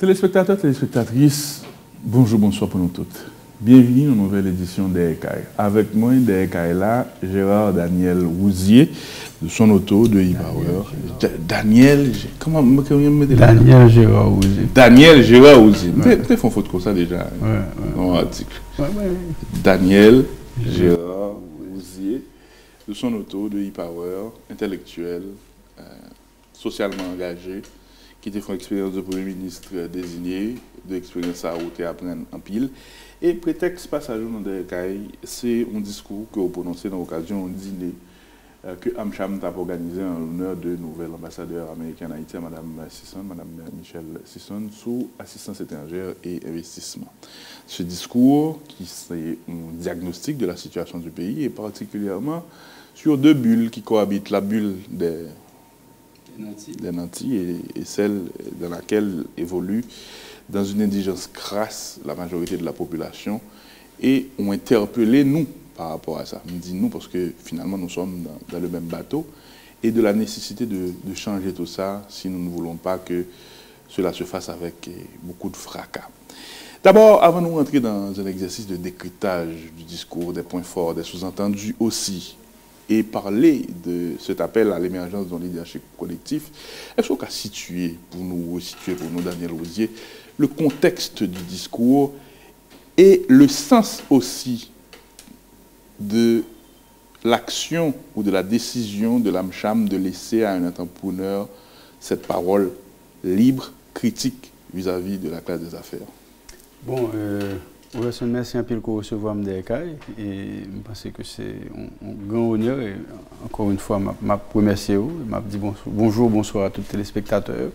Téléspectateurs, téléspectatrices, bonjour, bonsoir pour nous toutes. Bienvenue dans une nouvelle édition d'EKAI. Avec moi, d'EKAI là, Gérard Daniel Rouzier, de son auto, de e-Power. Daniel, comment me Daniel Gérard Rouzier. Daniel Gérard Rouzier. Peut-être qu'on faute comme ça déjà. Dans l'article. Daniel Gérard Rouzier, de son auto, de e-Power, intellectuel, socialement engagé, qui était fait expérience de Premier ministre désigné, de l'expérience à route et apprendre en pile. Et prétexte passage dans des cailles, c'est un discours que vous prononcez dans l'occasion d'un dîner que Amcham a organisé en l'honneur de nouvel ambassadeur américain en Haïti, Mme Sisson, Mme Michelle Sisson, sous assistance étrangère et investissement. Ce discours, qui est un diagnostic de la situation du pays, et particulièrement sur deux bulles qui cohabitent, la bulle des nantis et celle dans laquelle évolue dans une indigence crasse la majorité de la population et ont interpellé nous par rapport à ça. On dit nous parce que finalement nous sommes dans le même bateau et de la nécessité de changer tout ça si nous ne voulons pas que cela se fasse avec beaucoup de fracas. D'abord, avant de nous rentrer dans un exercice de décryptage du discours, des points forts, des sous-entendus aussi, et parler de cet appel à l'émergence d'un leadership collectif, est-ce qu'on peut situer pour nous, Daniel Rouzier, le contexte du discours et le sens aussi de l'action ou de la décision de l'AMCHAM de laisser à un entrepreneur cette parole libre, critique vis-à-vis de la classe des affaires? Bon, merci un peu pour recevoir MDEKAI et je pense que c'est un grand honneur et encore une fois, je remercie, je dis bonjour, bonsoir à tous les téléspectateurs.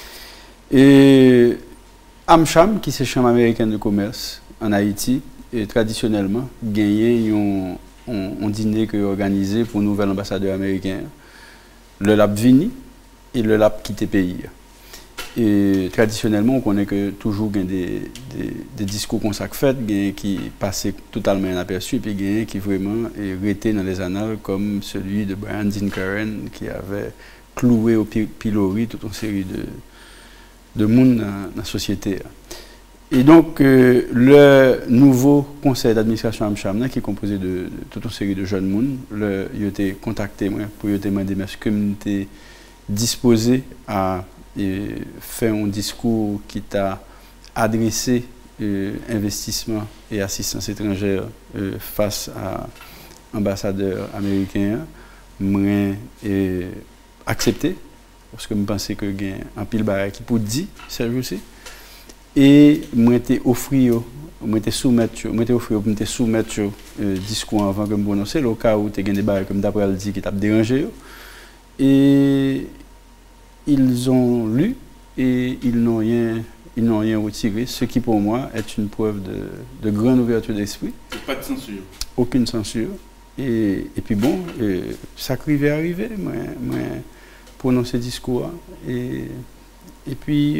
Et AmCham, qui est la Chambre américaine de commerce en Haïti, et traditionnellement gagné un dîner que organisé pour le nouvel ambassadeur américain, le LAP Vini et le LAP quitté pays. Et traditionnellement, on connaît que toujours il y a des discours qu'on s'est fait, qui passaient totalement inaperçus, et puis il y a qui vraiment est resté dans les annales, comme celui de Brian Dean Karen, qui avait cloué au pilori toute une série de monde dans la société. Et donc, le nouveau conseil d'administration AmCham, qui est composé de toute une série de jeunes monde, il a été contacté pour demander est-ce que j'étais disposé à faire un discours qui t'a adressé investissement et assistance étrangère face à l'ambassadeur américain, j'ai accepté, parce que je pensais que j'ai un pile barré qui peut dire, Serge aussi. Et moi été offert soumettre discours avant que je prononce, au cas où tu as des barres comme d'après le dit qui t'a dérangé. Et ils ont lu et ils n'ont rien retiré, ce qui pour moi est une preuve de grande ouverture d'esprit. Pas de censure. Aucune censure. Et puis bon, ça arrivait à arriver, moi prononcer discours. Et puis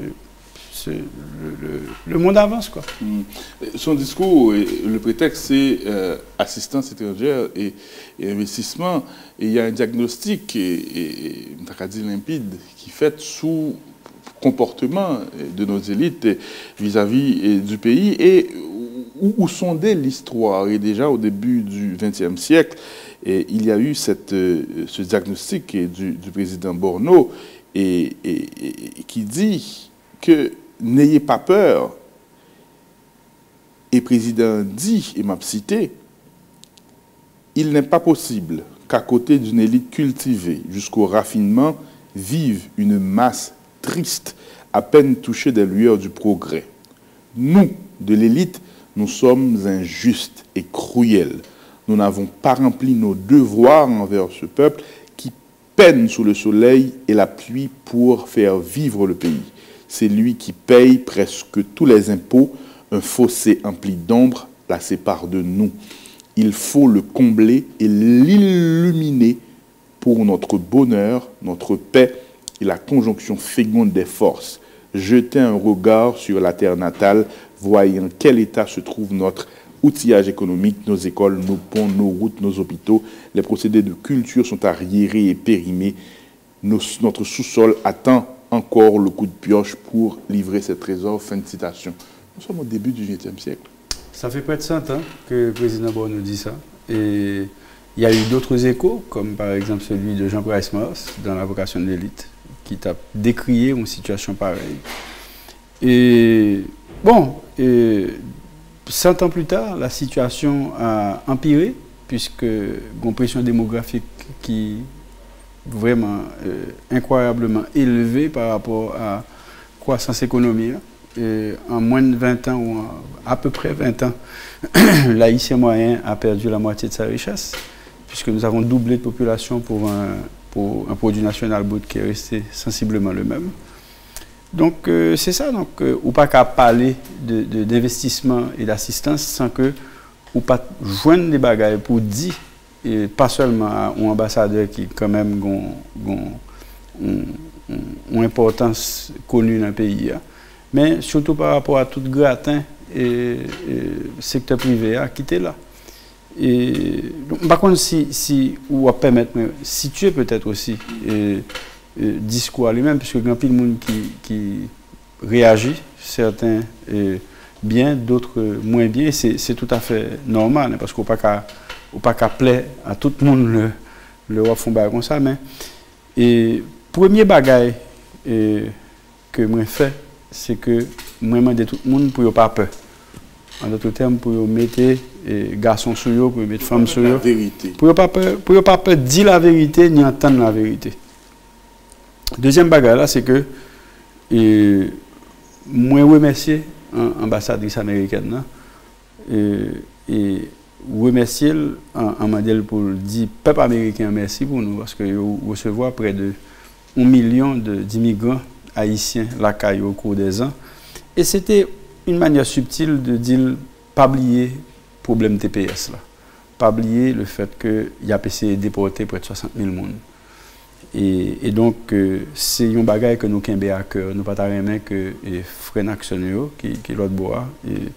le monde avance, quoi. Son discours, le prétexte, c'est assistance étrangère et investissement. Et il y a un diagnostic, limpide, qui est fait sous comportement de nos élites vis-à-vis du pays et où sondait l'histoire. Et déjà au début du XXe siècle, il y a eu ce diagnostic du président Borno et qui dit que n'ayez pas peur. Et le président dit, et m'a cité, il n'est pas possible qu'à côté d'une élite cultivée jusqu'au raffinement, vive une masse triste, à peine touchée des lueurs du progrès. Nous, de l'élite, nous sommes injustes et cruels. Nous n'avons pas rempli nos devoirs envers ce peuple qui peine sous le soleil et la pluie pour faire vivre le pays. C'est lui qui paye presque tous les impôts. Un fossé empli d'ombre la sépare de nous. Il faut le combler et l'illuminer pour notre bonheur, notre paix et la conjonction féconde des forces. Jeter un regard sur la terre natale, voyant en quel état se trouve notre outillage économique, nos écoles, nos ponts, nos routes, nos hôpitaux. Les procédés de culture sont arriérés et périmés. Notre sous-sol attend encore le coup de pioche pour livrer ces trésors. Fin de citation. Nous sommes au début du XXe siècle. Ça fait près de 100 ans que le président Bonneau dit ça. Et il y a eu d'autres échos, comme par exemple celui de Jean Price-Mars dans La vocation de l'élite, qui t'a décrié une situation pareille. Et bon, 100 ans plus tard, la situation a empiré, puisque une pression démographique qui vraiment incroyablement élevée par rapport à la croissance économique. En moins de 20 ans, ou à peu près 20 ans, l'haïtien moyen a perdu la moitié de sa richesse, puisque nous avons doublé de population pour un produit national brut qui est resté sensiblement le même. Donc c'est ça, donc, ou pas qu'à parler d'investissement et d'assistance sans que ou pas joindre des bagages pour dire, et pas seulement à un ambassadeur qui quand même une importance connue dans le pays, mais surtout par rapport à tout gratin et secteur privé qui était là. Et donc, par contre, si on va permettre de situer peut-être aussi discours à lui-même, puisque il y a plein de monde qui réagit, certains bien, d'autres moins bien, c'est tout à fait normal, parce qu'on ne pas qu'à plaire à tout le monde le roi font comme ça, mais premier bagage que moi fait, c'est que moi demande tout le monde pour ne pas peur. En d'autres termes, pour mettre garçons sur eux, pour mettre femmes sur eux. Pour ne pas peur dire la vérité ni entendre la vérité. Deuxième bagage là, c'est que moi remercier l'ambassadrice américaine et remercier en modèle pour dire peuple américain merci pour nous parce que nous recevons près de 1 million d'immigrants haïtiens là au cours des ans. Et c'était une manière subtile de dire pas oublier le problème TPS là. Pas oublier le fait qu'il y a essayé de déporter près de 60 000 personnes. Et donc, c'est un bagage que nous avons à cœur. Nous ne pouvons pas aimer que les frères actionnaires, qui sont l'autre bois,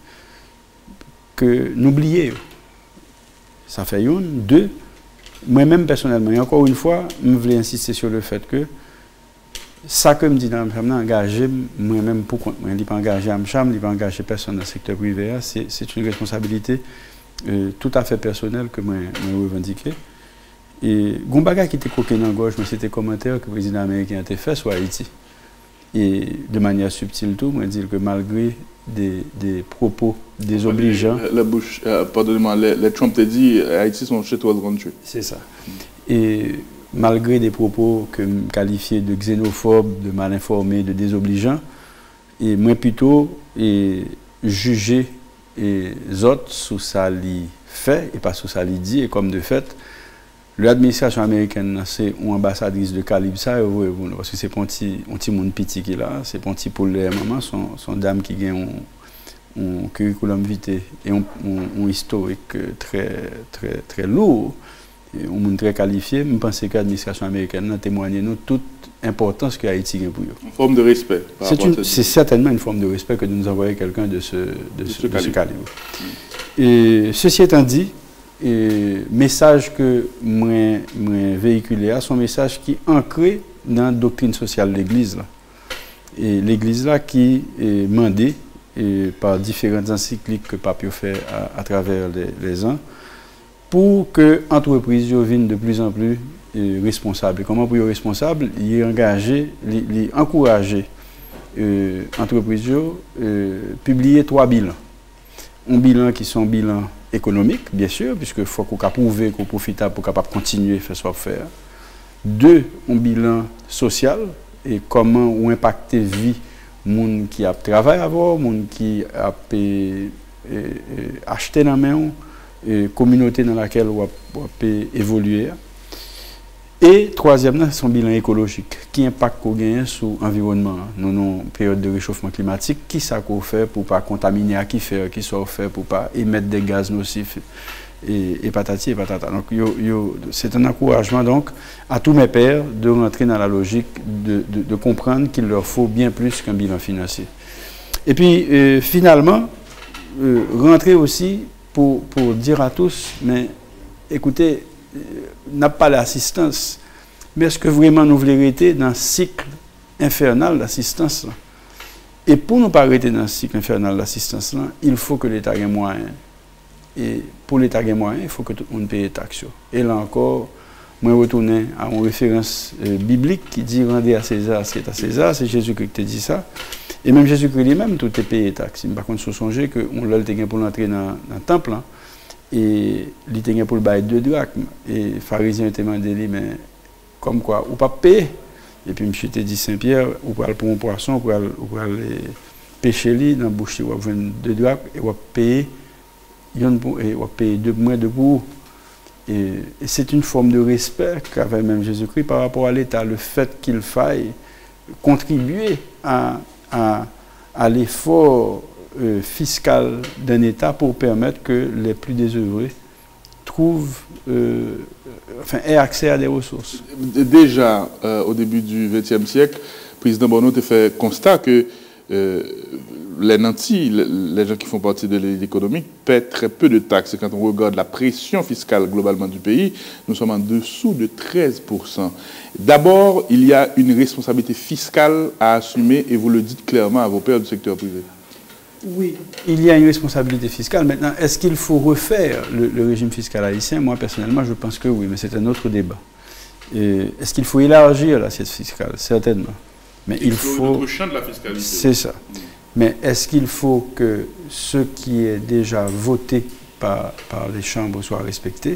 que nous oublions. Ça fait une. Deux, moi-même personnellement, et encore une fois, je voulais insister sur le fait que ça que je me dis dans le champ, engagé moi-même pour compte. Je ne pas engagé à me chambre, je ne pas engagé personne dans le secteur privé. C'est une responsabilité tout à fait personnelle que moi revendiquée. Et Gombaga qui était coquin dans la gauche, c'était un commentaire que le président américain a fait sur Haïti. Et de manière subtile tout, moi dire que malgré des propos désobligeants. La bouche, pardonnez-moi, les Trump t'a dit Haïti sont chez toi de tuer. C'est ça. Et malgré des propos que je qualifiais de xénophobes, de mal informés, de désobligeants, et moi plutôt juger les autres sous ça li fait et pas sous ça li dit, et comme de fait, l'administration américaine, c'est une ambassadrice de calibre ça, parce que c'est pas un petit monde petit qui est là, c'est pas un petit pour les mamans, sont dames qui ont un curriculum vitae et un historique très lourd, et un monde très qualifié. Je pense que l'administration américaine a témoigné nous toute importance que Haïti a pour eux. Une forme de respect. C'est certainement une forme de respect que de nous envoyer quelqu'un de ce calibre. Et ceci étant dit, et message que moi véhiculé sont message qui est ancré dans la doctrine sociale de l'Église là. Et l'Église là qui est mandée par différentes encycliques que Pape fait à travers les ans pour que l'entreprise devienne de plus en plus responsable. Et comment pour être responsable? Il est engagé, il encouragé l'entreprise publier 3 bilans. Un bilan qui sont bilans économique, bien sûr, puisqu'il faut qu'on prouve qu'on est profitable pour capable continuer à faire ce qu'on fait. 2, un bilan social et comment on impacte la vie des gens qui a travaillé avant, des gens qui a acheté dans la main, la communauté dans laquelle on peut évoluer. Et 3e, c'est un bilan écologique. Qui impact qu'on gagne sur l'environnement. Nous avons une période de réchauffement climatique. Qui ça qu'on fait pour ne pas contaminer à qui faire, qui soit fait pour ne pas émettre des gaz nocifs et patati et patata. Donc, c'est un encouragement donc, à tous mes pairs de rentrer dans la logique de comprendre qu'il leur faut bien plus qu'un bilan financier. Et puis, finalement, rentrer aussi pour dire à tous, mais écoutez, n'a pas l'assistance, mais est-ce que vraiment nous voulons rester dans un cycle infernal d'assistance. Et pour ne pas arrêter dans le cycle infernal d'assistance, il faut que l'État ait moyen. Et pour l'État ait moyen, il faut que tout le monde paye les taxes. Et là encore, moi, je retourne à une référence biblique qui dit rendez à César ce qui est à César. C'est Jésus-Christ qui dit ça. Et même Jésus-Christ lui-même, tout est payé taxes. Par contre, il faut songer qu'on l'a le pour l'entrer dans le temple. Et il était pour le bail 2 drachmes. Et les pharisiens étaient demandé, mais comme quoi, ou pas payer. Et puis, je t'ai dit Saint-Pierre, ou pour un poisson, ou pour aller pêcher dans la bouche, ou pour 2 drachmes, et ou payer, et ou payer moins de pour. Et c'est une forme de respect qu'avait même Jésus-Christ par rapport à l'État, le fait qu'il faille contribuer à l'effort fiscal d'un État pour permettre que les plus désœuvrés trouvent, aient accès à des ressources. Déjà, au début du XXe siècle, le président Bonneau a fait constat que les nantis, les gens qui font partie de l'élite économique, paient très peu de taxes. Et quand on regarde la pression fiscale globalement du pays, nous sommes en dessous de 13%. D'abord, il y a une responsabilité fiscale à assumer, et vous le dites clairement à vos pairs du secteur privé. Oui, il y a une responsabilité fiscale. Maintenant, est-ce qu'il faut refaire le régime fiscal haïtien? Moi, personnellement, je pense que oui, mais c'est un autre débat. Est-ce qu'il faut élargir l'assiette fiscale? Certainement. Mais il faut... Notre champ de la fiscalité. C'est ça. Mais est-ce qu'il faut que ce qui est déjà voté par les chambres soit respecté?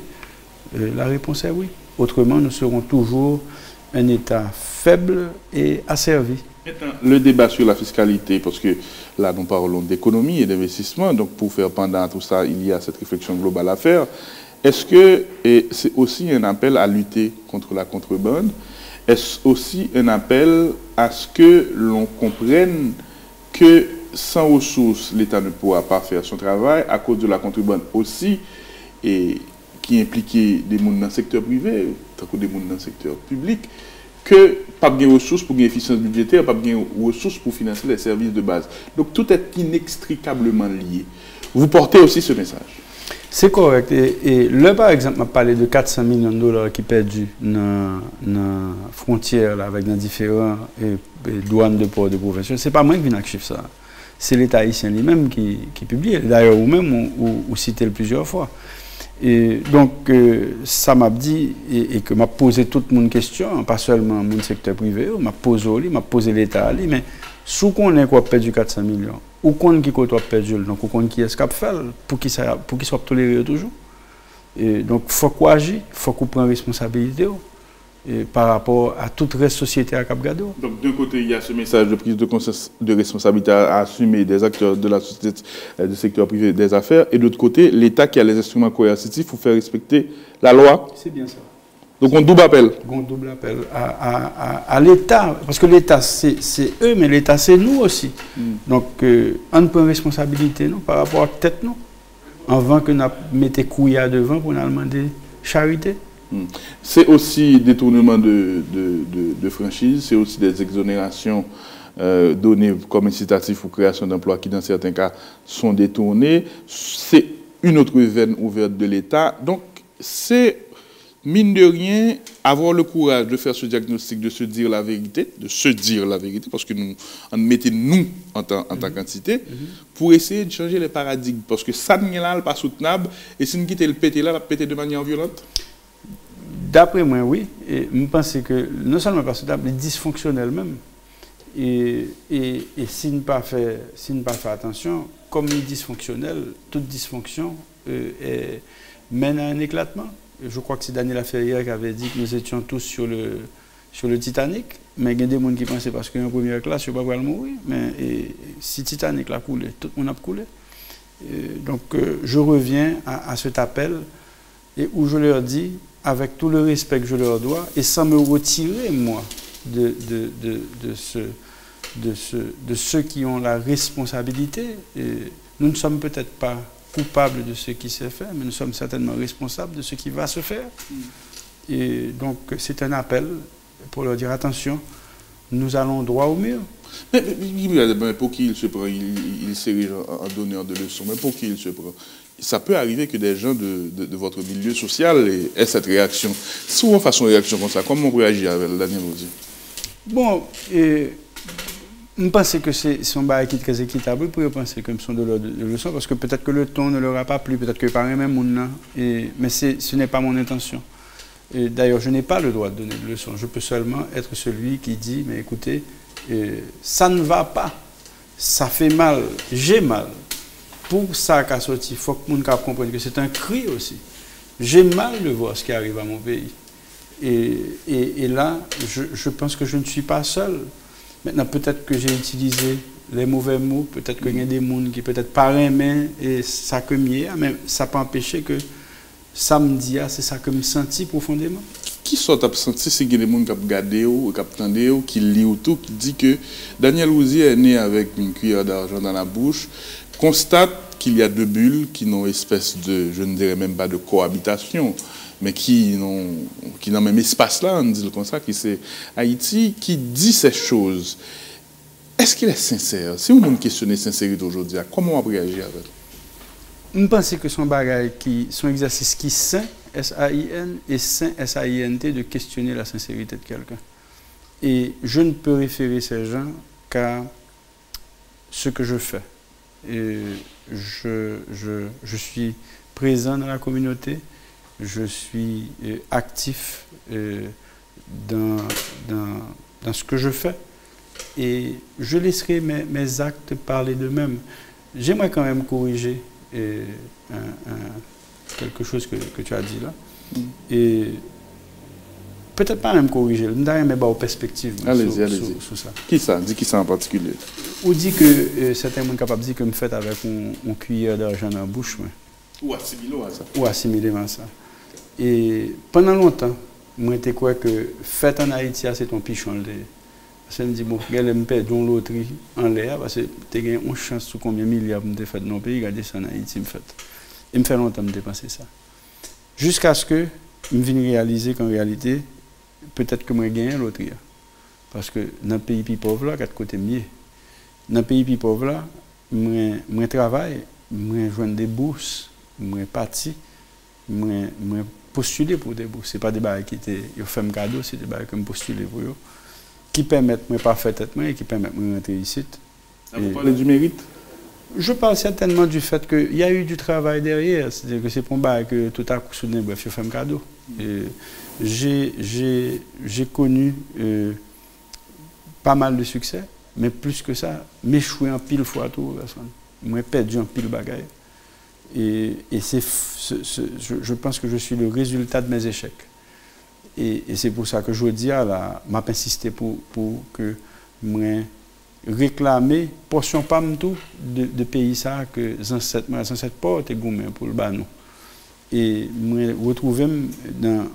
La réponse est oui. Autrement, nous serons toujours un État faible et asservi. Maintenant, le débat sur la fiscalité, parce que là, nous parlons d'économie et d'investissement, donc pour faire pendant tout ça, il y a cette réflexion globale à faire. Est-ce que c'est aussi un appel à lutter contre la contrebande? Est-ce aussi un appel à ce que l'on comprenne que sans ressources, l'État ne pourra pas faire son travail à cause de la contrebande aussi, et qui impliquait des mondes dans le secteur privé, tant que des mondes dans le secteur public, que pas de ressources pour une efficience budgétaire, pas de ressources pour financer les services de base. Donc tout est inextricablement lié. Vous portez aussi ce message. C'est correct. Et là, par exemple, on a parlé de 400 millions de dollars qui sont perdus dans la frontière là, avec dans différents douanes de ports de province. Ce n'est pas moi qui viens chiffre ça. C'est l'État haïtien lui-même qui publie. D'ailleurs, vous-même, vous citez plusieurs fois. Et donc, ça m'a dit, et que m'a posé toute mon question, pas seulement mon secteur privé, m'a posé l'État à lui, mais sous qu'on ait quoi perdu 400 millions, ou qu'on qui a perdu, donc ou qu'on qui est capable de faire, pour qu'il soit toléré toujours. Et donc, il faut qu'on agisse, il faut qu'on prenne responsabilité par rapport à toute reste société à Cap-Gado. Donc, d'un côté, il y a ce message de prise de conscience, de responsabilité à assumer des acteurs de la société, du secteur privé des affaires, et de l'autre côté, l'État qui a les instruments coercitifs pour faire respecter la loi. C'est bien ça. Donc, on double appel. On double appel à l'État, parce que l'État, c'est eux, mais l'État, c'est nous aussi. Donc, on prend responsabilité nous, par rapport à la tête, nous, avant que nous mettions couillard devant pour nous demander charité. C'est aussi détournement de franchise, c'est aussi des exonérations données comme incitatif pour création d'emplois qui, dans certains cas, sont détournées. C'est une autre veine ouverte de l'État. Donc, c'est, mine de rien, avoir le courage de faire ce diagnostic, de se dire la vérité, parce que nous en mettons nous en tant qu'entité, pour essayer de changer les paradigmes. Parce que ça n'est là pas soutenable, et si nous quittons le pété là, la pété de manière violente. D'après moi, oui. Et je pense que non seulement pas soutenable, mais dysfonctionnel même. Et si nous ne pas fait attention, comme il est dysfonctionnel, toute dysfonction mène à un éclatement. Je crois que c'est Daniel Ferrière qui avait dit que nous étions tous sur le Titanic, mais il y a des gens qui pensaient parce qu'en première classe, je ne vais pas mourir. Mais si Titanic a coulé, tout le monde a coulé. Donc je reviens à cet appel et où je leur dis, avec tout le respect que je leur dois, et sans me retirer, moi, de ceux qui ont la responsabilité. Et nous ne sommes peut-être pas coupables de ce qui s'est fait, mais nous sommes certainement responsables de ce qui va se faire. Et donc, c'est un appel pour leur dire, attention, nous allons droit au mur. Mais pour qui il se prend? Il s'érige en donneur de leçons, mais pour qui il se prend? Ça peut arriver que des gens de votre milieu social aient cette réaction. Souvent, façon réaction comme ça, comment on réagit avec Daniel Osier? Bon, je pense que c'est son bail qui est très équitable pour penser comme sont de leçons, parce que peut-être que le ton ne leur a pas plu, peut-être que par même monde mais ce n'est pas mon intention. D'ailleurs, je n'ai pas le droit de donner de leçons. Je peux seulement être celui qui dit, mais écoutez, ça ne va pas, ça fait mal, j'ai mal. Pour ça qu'a sorti, il faut que les gens comprennent que c'est un cri aussi. J'ai mal de voir ce qui arrive à mon pays. Et là, je pense que je ne suis pas seul. Maintenant, peut-être que j'ai utilisé les mauvais mots, peut-être qu'il y a des gens qui peut-être pas aimé et ça que mieux, mais ça peut empêcher que ça me dit, c'est ça que je me senti profondément. Qui sont senti, c'est que les gens qui ont regardé ou qui ont entendu ou qui lisent ou tout, qui dit que Daniel Rouzier est né avec une cuillère d'argent dans la bouche, constate qu'il y a deux bulles qui n'ont espèce de, je ne dirais même pas de cohabitation, mais qui n'ont même espace-là, on dit comme ça, qui c'est Haïti, qui dit ces choses. Est-ce qu'il est sincère? Si on me questionne la sincérité aujourd'hui, comment on va réagir avec? Je pense que son exercice qui sain, S-A-I-N, et sain, S-A-I-N-T, de questionner la sincérité de quelqu'un. Et je ne peux référer ces gens qu'à ce que je fais. Et je suis présent dans la communauté, je suis actif dans ce que je fais et je laisserai mes actes parler d'eux-mêmes. J'aimerais quand même corriger quelque chose que tu as dit là. Et peut-être pas même corriger, je n'ai mais aux perspectives sur ça. Qui ça? Dis qui ça en particulier? Ou dit que certains sont capables de dire que je me fais avec une cuillère d'argent dans la bouche. Ou assimiler à ça. Ou assimiler à ça. Et pendant longtemps, moi, je crois que fait en Haïti, c'est ton pichon. Parce que je me dis, bon, je me perds une loterie en l'air, parce que tu as une chance sur combien de milliards de fait dans le pays, regardez ça en Haïti, me fait. Et me fait longtemps de dépenser ça. Jusqu'à ce que je vienne réaliser qu'en réalité, peut-être que moi, je gagne la loterie. Parce que dans le pays plus pauvre, là, quatre côtés mieux. Dans le pays plus pauvre, là, je travaille, je joins des bourses, je parti, je postuler pour des bourses. Ce n'est pas des barres qui étaient fait un cadeau, c'est des barres que je postuler pour eux, qui permettent de parfaitement et qui permettent de rentrer ici. Vous parlez du mérite? Je parle certainement du fait qu'il y a eu du travail derrière. C'est-à-dire que c'est pour moi que tout à coup, soudain, bref, je fais un cadeau. J'ai connu pas mal de succès, mais plus que ça, m'échouer en pile fois tout. Moi, perdu en pile bagaille. Et je pense que je suis le résultat de mes échecs. Et c'est pour ça que je dis, là, m'a insisté pour que moi réclamer portion pas tout de pays ça que cette porte et gourmet pour le banou. Et moi retrouver dans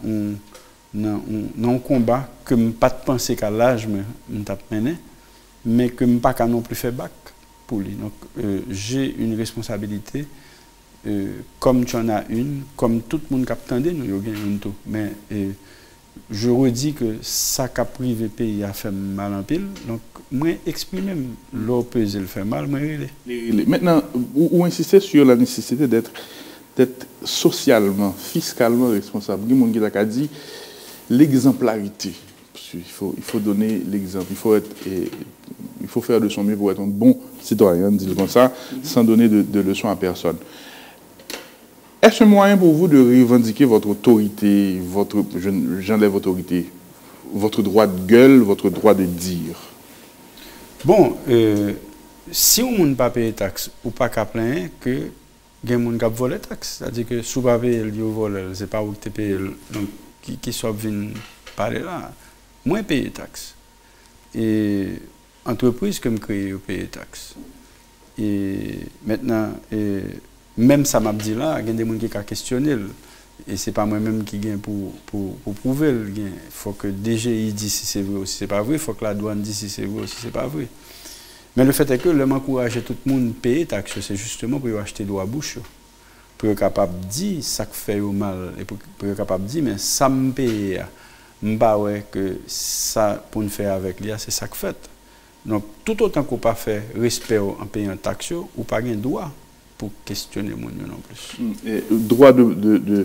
un combat que je pas penser qu'à l'âge me tape mené, mais que je pas non plus faire bac pour lui. Donc j'ai une responsabilité. Comme tu en as une, comme tout le monde qui attend, nous gagnons tout. Mais je redis que ça qui a privé le pays a fait mal en pile. Donc, moi, exprimer l'eau pesée le fait mal, moi, Maintenant, vous insistez sur la nécessité d'être socialement, fiscalement responsable. Il y a des gens qui ont dit l'exemplarité. Il faut donner l'exemple. Il faut faire de son mieux pour être un bon citoyen, disons comme ça, sans donner de leçons à personne. Est-ce un moyen pour vous de revendiquer votre autorité, j'enlève autorité, votre droit de gueule, votre droit de dire? Bon, si on ne pas payer taxes ou pas qu'à plaindre que il y a des gens qui volent les taxes, c'est-à-dire que si vous ne payez pas vol, ce n'est pas vous qui payez, donc qui soit venu parler là, moi payer les taxes. Et entreprise comme créer payer les taxes. Et maintenant, même ça m'a dit là, il y a des gens qui ont questionné. Et ce n'est pas moi-même qui gagne pour prouver. Il faut que DGI dise si c'est vrai ou si ce n'est pas vrai. Il faut que la douane dise si c'est vrai ou si ce n'est pas vrai. Mais le fait est que m'encourager tout le monde à payer taxes, c'est justement pour acheter de la bouche. Pour être capable de dire ça qui fait mal. Et pour être capable de dire, mais ça me paye. Je ne sais pas que ça, pour nous faire avec lui, c'est ça que fait. Donc, tout autant qu'on pas fait respect en payant taxes, ou pas un droit pour questionner mon non plus. Et droit de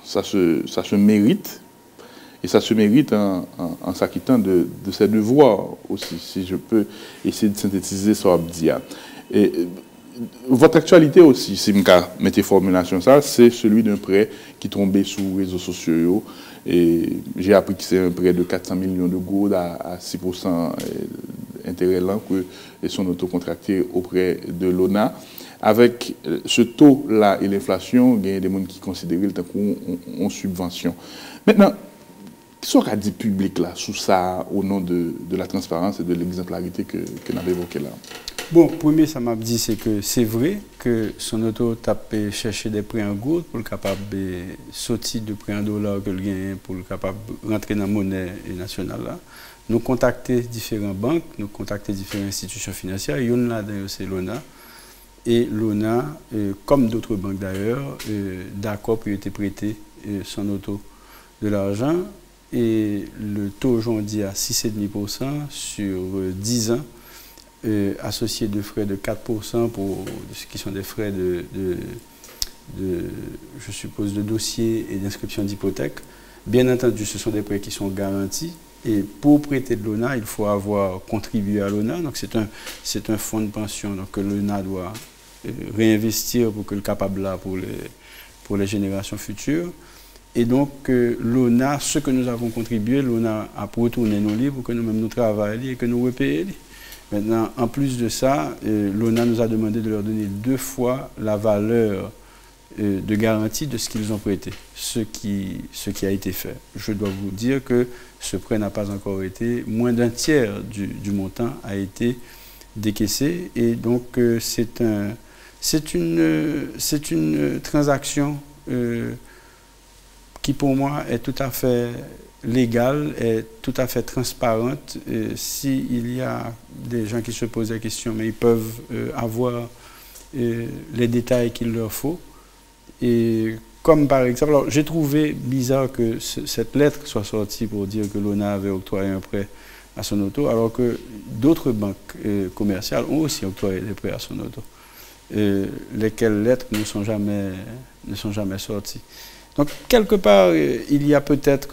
ça se mérite. Et ça se mérite en s'acquittant de ses devoirs aussi, si je peux essayer de synthétiser ce Abdia. Et votre actualité aussi, si je mets formulation ça, c'est celui d'un prêt qui tombait sous les réseaux sociaux. Et j'ai appris que c'est un prêt de 400 millions de gourdes à 6% intérêt lent que sont autocontractés auprès de l'ONA. Avec ce taux-là et l'inflation, il y a des gens qui considèrent le temps qu'on subvention. Maintenant, qu'est-ce qu'on a dit public là, sous ça, au nom de la transparence et de l'exemplarité que nous avons évoqué là? Bon, premier, ça m'a dit, c'est que c'est vrai que son auto tape chercher des prêts en gourde pour le capable de sortir de prêts en dollars que le gagne, pour le capable de rentrer dans la monnaie nationale là. Nous contacter différentes banques, nous contacter différentes institutions financières. Il y en a d'ailleurs, c'est l'ONA. Et l'ONA, comme d'autres banques d'ailleurs, d'accord pour être prêté son auto de l'argent. Et le taux aujourd'hui à 6,5% sur 10 ans, associé de frais de 4% pour ce qui sont des frais je suppose, de dossier et d'inscription d'hypothèque. Bien entendu, ce sont des prêts qui sont garantis. Et pour prêter de l'ONA, il faut avoir contribué à l'ONA. Donc c'est un fonds de pension donc, que l'ONA doit réinvestir pour que le capable là pour les générations futures. Et donc, l'ONA, ce que nous avons contribué, l'ONA a retourné nos livres pour que nous-mêmes nous travaillions et que nous repayions. Maintenant, en plus de ça, l'ONA nous a demandé de leur donner 2 fois la valeur de garantie de ce qu'ils ont prêté, ce qui a été fait. Je dois vous dire que ce prêt n'a pas encore été, moins d'un tiers du montant a été décaissé. Et donc, c'est une transaction qui pour moi est tout à fait légale, est tout à fait transparente. S'il y a des gens qui se posent la question, mais ils peuvent avoir les détails qu'il leur faut. Et comme par exemple, alors j'ai trouvé bizarre que cette lettre soit sortie pour dire que l'ONA avait octroyé un prêt à son auto, alors que d'autres banques commerciales ont aussi octroyé des prêts à son auto, lesquelles lettres ne sont jamais sorties. Donc, quelque part, il y a peut-être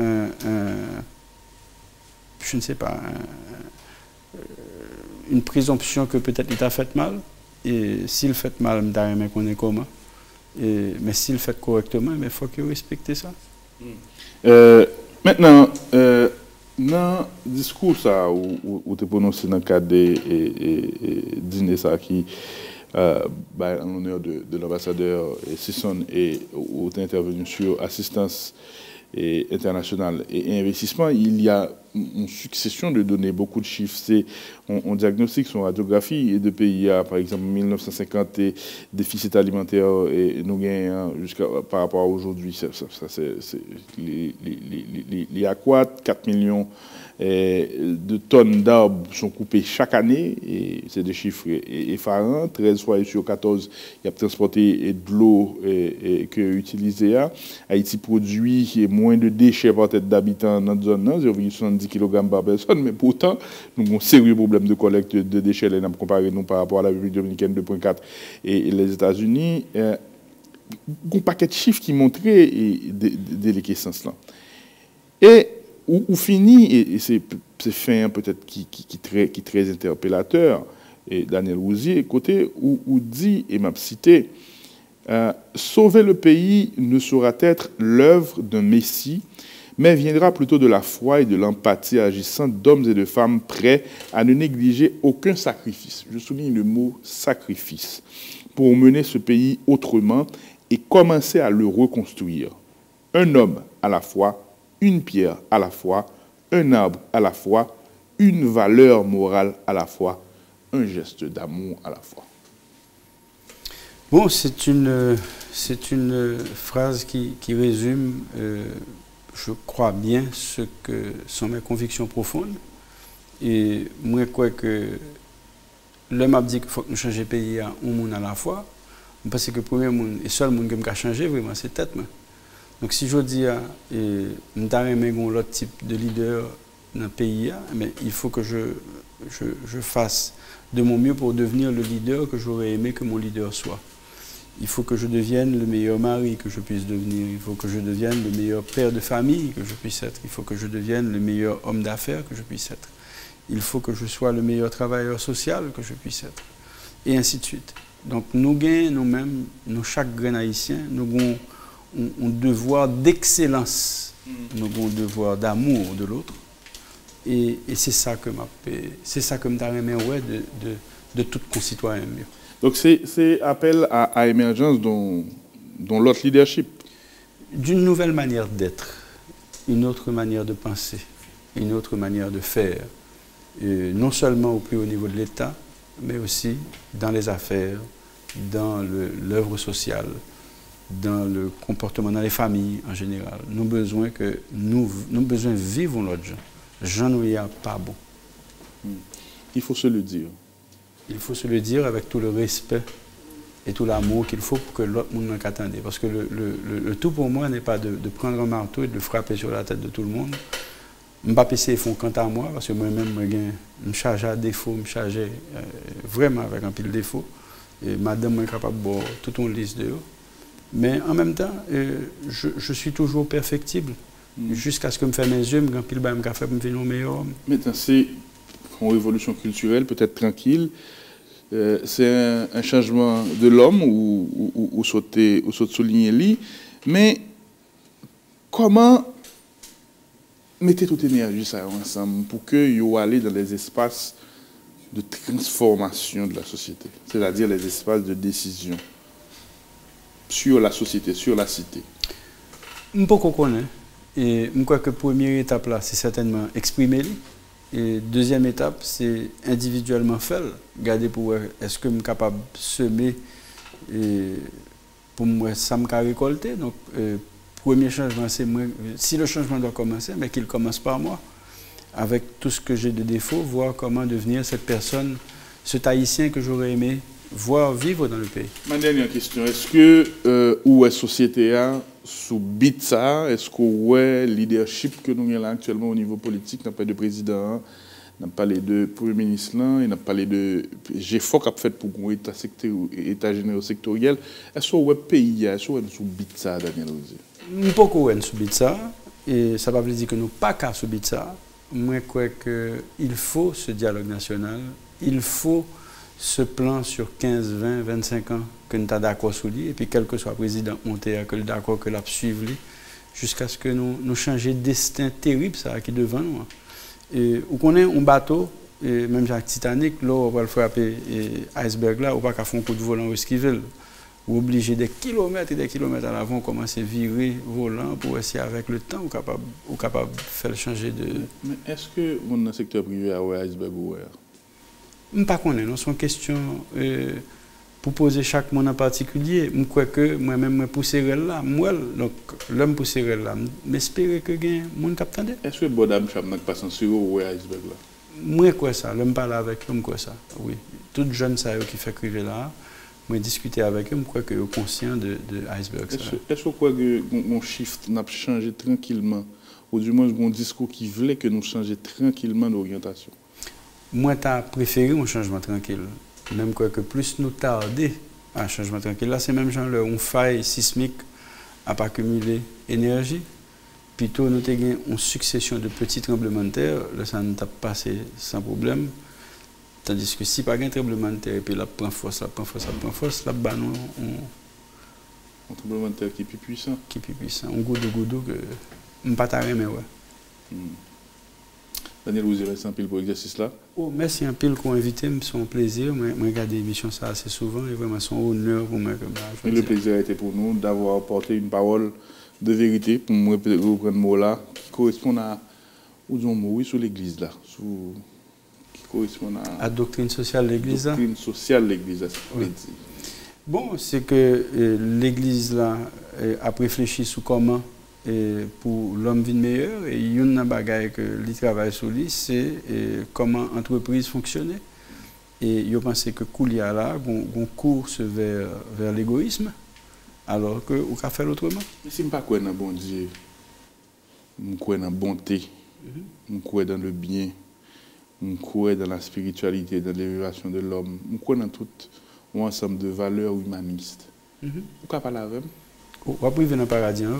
je ne sais pas, une présomption que peut-être il a fait mal. Et s'il fait mal, je qu'on est comment. Mais s'il fait correctement, il faut qu'il respecte ça. Maintenant, dans le discours ça, où tu as prononcé dans le cadre des dîners ça qui en l'honneur de l'ambassadeur Sisson et où tu es intervenu sur assistance internationale et investissement, il y a une succession de données, beaucoup de chiffres. On diagnostique son radiographie de pays, par exemple 1950, et déficit alimentaire, et nous gagnons par rapport à aujourd'hui, il y a quoi 4 millions de tonnes d'arbres sont coupées chaque année, et c'est des chiffres effarants. 13 fois sur 14, il y a transporté de l'eau que utilisé. Haïti produit moins de déchets par tête d'habitants dans notre zone, 0,70 kg par personne, mais pourtant, nous avons un sérieux problème de collecte de déchets, là, comparé nous par rapport à la République dominicaine 2,4 et les États-Unis. Un paquet de chiffres qui montraient des déliquescences là. Et où finit, et c'est fin peut-être qui très interpellateur, et Daniel Rouzier, côté où dit, et m'a cité, sauver le pays ne saura être l'œuvre d'un messie, mais viendra plutôt de la foi et de l'empathie agissant d'hommes et de femmes prêts à ne négliger aucun sacrifice. Je souligne le mot sacrifice, pour mener ce pays autrement et commencer à le reconstruire. Un homme à la fois, une pierre à la fois, un arbre à la fois, une valeur morale à la fois, un geste d'amour à la fois. Bon, c'est une phrase qui résume, je crois bien, ce que sont mes convictions profondes. Et moi, je crois que l'homme a dit qu'il faut que nous changions le pays à un monde à la fois. Parce que le premier monde et seul monde qui m'a changé, vraiment, c'est tête. Donc, si je dis que nous avons l'autre type de leader dans le pays, mais il faut que je fasse de mon mieux pour devenir le leader que j'aurais aimé que mon leader soit. Il faut que je devienne le meilleur mari que je puisse devenir. Il faut que je devienne le meilleur père de famille que je puisse être. Il faut que je devienne le meilleur homme d'affaires que je puisse être. Il faut que je sois le meilleur travailleur social que je puisse être. Et ainsi de suite. Donc nous gagnons nous-mêmes, nous chaque grain haïtien, nous avons un devoir d'excellence, nous avons un devoir d'amour de l'autre. Et c'est ça que je t'aimerais de tout concitoyen mieux. Donc c'est appel à émergence dont l'autre leadership. D'une nouvelle manière d'être, une autre manière de penser, une autre manière de faire, non seulement au plus haut niveau de l'État, mais aussi dans les affaires, dans l'œuvre sociale, dans le comportement, dans les familles en général. Nous avons besoin de vivre l'autre gens. J'en ai pas bon. Il faut se le dire. Il faut se le dire avec tout le respect et tout l'amour qu'il faut pour que l'autre monde n'attende. Parce que le tout pour moi n'est pas de prendre un marteau et de le frapper sur la tête de tout le monde. Je ne vais pas passer fond quant à moi, parce que moi-même, je me charge à défaut, je me charge vraiment avec un pile défaut. Et madame est capable de boire toute une liste de eux. Mais en même temps, je suis toujours perfectible. Jusqu'à ce que je me fasse mes yeux, je me pile de café pour me faire un meilleur homme. Maintenant, c'est une révolution culturelle, peut-être tranquille. C'est un changement de l'homme, ou sauter souligner lui. Mais comment mettez toute énergie ça ensemble pour que vous allez dans les espaces de transformation de la société, c'est-à-dire les espaces de décision sur la société, sur la cité? Je ne sais pas connaître. Et je crois que la première étape là, c'est certainement exprimer. Et deuxième étape, c'est individuellement faire. Regarder pour est-ce que je suis capable de semer et pour moi, ça me récolter. Donc, premier changement, c'est moi. Si le changement doit commencer, mais qu'il commence par moi. Avec tout ce que j'ai de défaut, voir comment devenir cette personne, ce Haïtien que j'aurais aimé voir vivre dans le pays. Ma dernière question, est-ce que, où est la société sous bit ça, est-ce que le leadership que nous avons là actuellement au niveau politique, n'a pas de président, n'a pas les deux premiers ministres, il n'a pas les deux GFOC qui a fait pour un état général sectoriel, est-ce que le pays, est-ce que sous bit ça, Daniel Rosier? Nous ne pouvons pas subir ça, et ça ne veut pas dire que nous ne pouvons pas subir ça. Moi, je crois qu'il faut ce dialogue national, il faut ce plan sur 15, 20, 25 ans que nous sommes d'accord sur lui, et puis quel que soit le président monté, que d'accord que l'a suivre jusqu'à ce que nous changions de destin terrible ça, qui est devant nous. Et où on est un bateau, et même avec Titanic, là, on va le frapper, iceberg là, on va pas faire un coup de volant ou esquiver. Ou obligé des kilomètres et des kilomètres à l'avant, commencer à virer volant pour essayer avec le temps ou capable de faire changer de... Mais est-ce que dans le secteur privé a un iceberg ou je ne sais pas, c'est une question pour poser chaque monde en particulier. Je crois que moi-même, je pousserai là. Moi, donc, l'homme pousserai là. J'espère que les gens captent. Est-ce que Bodam Cham n'a pas censé ou iceberg là? Moi, quoi ça. L'homme parle avec l'homme, quoi ça. Oui. Tout jeune, ça qui fait crier là. Moi, discuter avec eux, je crois qu'ils sont conscients de l'iceberg. Est-ce que vous croyez que mon shift n'a pas changé tranquillement? Ou du moins, mon discours qui voulait que nous changions tranquillement d'orientation? Moi, tu as préféré un changement tranquille. Même quoi que plus nous tarder à un changement tranquille. Là, c'est même genre une faille sismique à pas accumuler énergie. Plutôt, nous avons une succession de petits tremblements de terre. Là, ça nous a passé sans problème. Tandis que si pas un tremblement de terre, et puis là, prend force, là, bas nous un tremblement de terre qui est plus puissant. Qui est plus puissant. Un goudou que je ne pas t'arrêter, mais ouais. Daniel, vous irez sans pile pour l'exercice là? Oh, merci un pile pour m'inviter, c'est un plaisir. Je regarde l'émission ça assez souvent et vraiment c'est un honneur pour moi. Le plaisir a été pour nous d'avoir apporté une parole de vérité pour moi reprendre ce mot là qui correspond à ou disons mot sur l'église là, qui correspond à la doctrine sociale de l'église. Doctrine sociale de l'église. Oui. Bon, c'est que l'église là a réfléchi sur comment pour l'homme vivre meilleur et il y a une bagaille que lui travaille sur lui, c'est comment l'entreprise fonctionne. Et je pense que Koulia là, on course vers l'égoïsme, alors qu'on peut faire autrement. Mais si je ne crois pas dans le bon Dieu, je crois dans la bonté, je crois dans le bien, je crois dans la spiritualité, dans l'élévation de l'homme, je crois dans tout un ensemble de valeurs humanistes. Pourquoi pas la même? On va priver dans le paradis avant.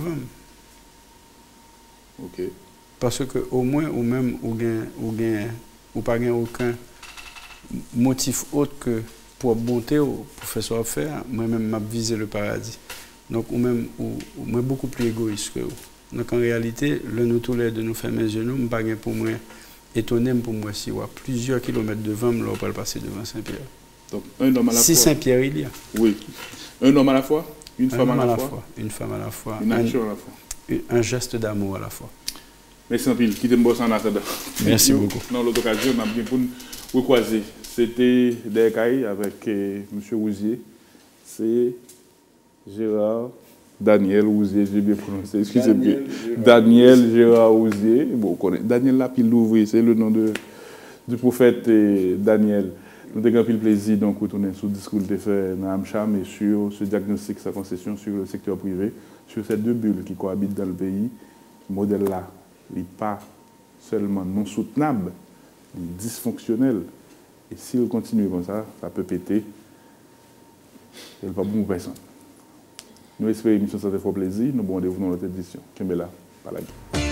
Ok. Parce que au moins, ou même, ou pas aucun motif autre que pour bonté, pour faire ça faire, moi-même, m'a visé le paradis. Donc, ou même, moi, beaucoup plus égoïste que vous. Donc, en réalité, nous tous les deux nous faisons mes genoux, je ne pas pour moi étonné pour moi si on a plusieurs kilomètres devant, on va passer devant Saint-Pierre. Donc, un homme à la fois. Si Saint-Pierre il y a. Oui. Un homme à la fois, une femme à la fois. Une femme à la fois. Une action à la fois. Un geste d'amour à la fois. Merci en pile. Quittez moi en attendant. Merci beaucoup. Dans l'autre occasion, on a bien pour nous croiser. C'était Derekaï avec M. Rouzier. C'est Gérard Daniel Rouzier, j'ai bien prononcé. Excusez-moi. Daniel Gérard Rouzier. Bon, on connaît. Daniel Lapille l'ouvrier, c'est le nom du prophète Daniel. Nous avons eu le plaisir de retourner sur le discours de fait dans Amcham et sur ce diagnostic, sa concession sur le secteur privé, sur ces deux bulles qui cohabitent dans le pays. Ce modèle-là n'est pas seulement non soutenable, il est dysfonctionnel. Et s'il continue comme ça peut péter. Il ne va pas beaucoup personne. Nous espérons que l'émission ça te fait plaisir. Nous bon rendez-vous dans notre édition. Kembela, par la gueule.